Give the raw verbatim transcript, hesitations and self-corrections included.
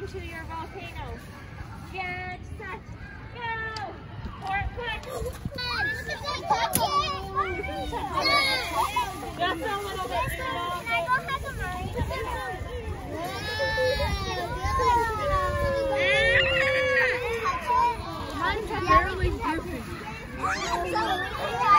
into your volcano. Get set, go! Or quick! Just a little bit. Can I go have a mine? Mine's barely goofy.